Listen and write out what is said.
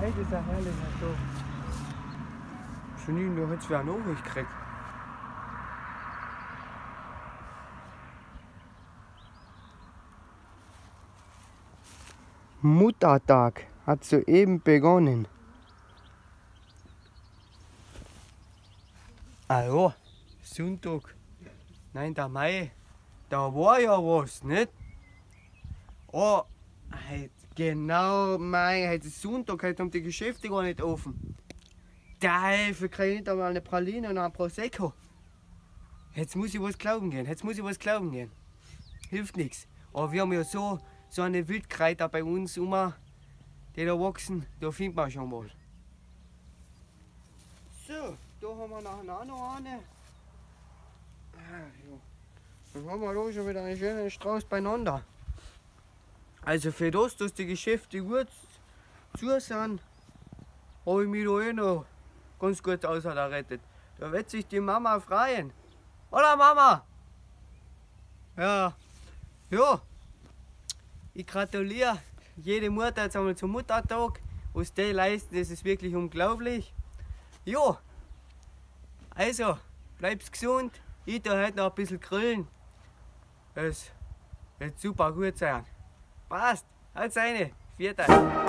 heute ist ein herrlicher Tag. Schon irgendwo hat es wieder noch gekriegt. Muttertag hat soeben begonnen. Ah ja, Sonntag, 9. Mai, da war ja was, nicht? Oh, heute, genau, Mai, heute ist Sonntag, heute haben die Geschäfte gar nicht offen. Teufel, krieg ich nicht einmal eine Praline und ein Prosecco. Jetzt muss ich was glauben gehen, Hilft nichts. Aber wir haben ja so eine Wildkräuter bei uns, die da wachsen, da findet man schon mal. So, da haben wir nachher auch noch eine. Ah, ja. Dann haben wir da schon wieder einen schönen Strauß beieinander. Also für das, dass die Geschäfte gut zu sind, habe ich mich da eh noch ganz gut ausgerettet. Da wird sich die Mama freuen. Oder Mama? Ja. Ja. Ich gratuliere jede Mutter jetzt einmal zum Muttertag. Was die leisten, das ist wirklich unglaublich. Ja. Also, bleib's gesund. Ich tue heute noch ein bisschen grillen. Es wird super gut sein. Passt. Halt seine. Viert euch.